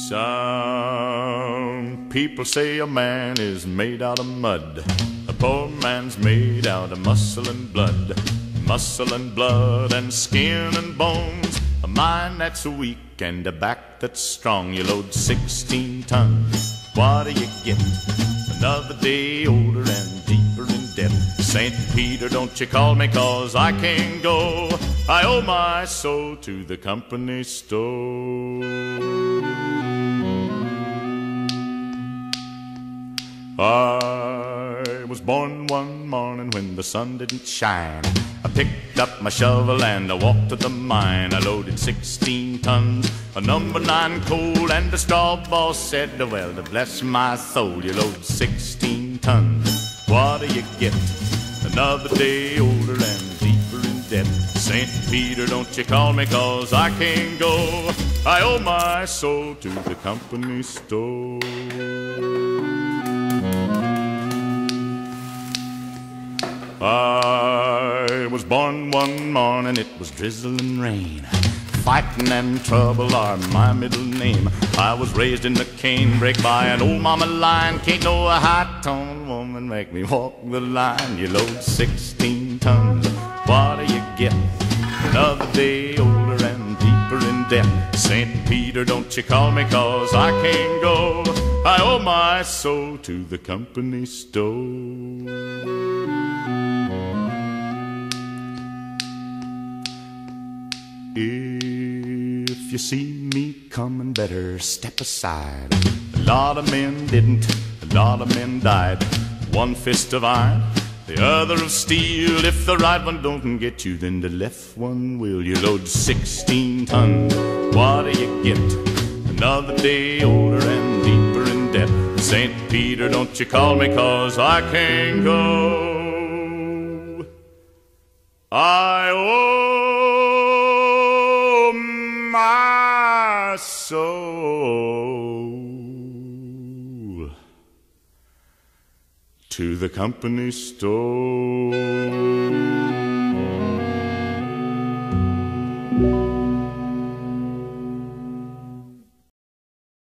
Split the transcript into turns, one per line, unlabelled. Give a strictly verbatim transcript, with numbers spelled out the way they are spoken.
Some people say a man is made out of mud. A poor man's made out of muscle and blood. Muscle and blood and skin and bones. A mind that's weak and a back that's strong. You load sixteen tons, what do you get? Another day older and deeper in debt. Saint Peter, don't you call me, cause I can't go. I owe my soul to the company store. I was born one morning when the sun didn't shine. I picked up my shovel and I walked to the mine. I loaded sixteen tons of number nine coal, and the straw boss said, well, to bless my soul, you load sixteen tons, what do you get? Another day older and deeper in debt. Saint Peter, don't you call me, cause I can't go. I owe my soul to the company store. I was born one morning, it was drizzling rain. Fighting and trouble are my middle name. I was raised in the canebrake by an old mama lion. Can't no high-toned woman make me walk the line. You load sixteen tons, what do you get? Another day older and deeper in debt. Saint Peter, don't you call me, cause I can't go. I owe my soul to the company store. If you see me coming, better step aside. A lot of men didn't, a lot of men died. One fist of iron, the other of steel. If the right one don't get you, then the left one will. You load sixteen tons, what do you get? Another day older and deeper in debt. Saint Peter, don't you call me, cause I can't go. I owe my soul to the company store.